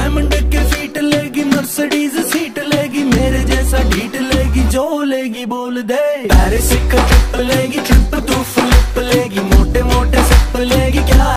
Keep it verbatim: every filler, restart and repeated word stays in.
Diamond के feet लेगी, Mercedes seat लेगी, मेरे जैसा ढीठ लेगी, जो लेगी बोल दे। पेरिस का ट्रिप लेगी, ट्रिप तू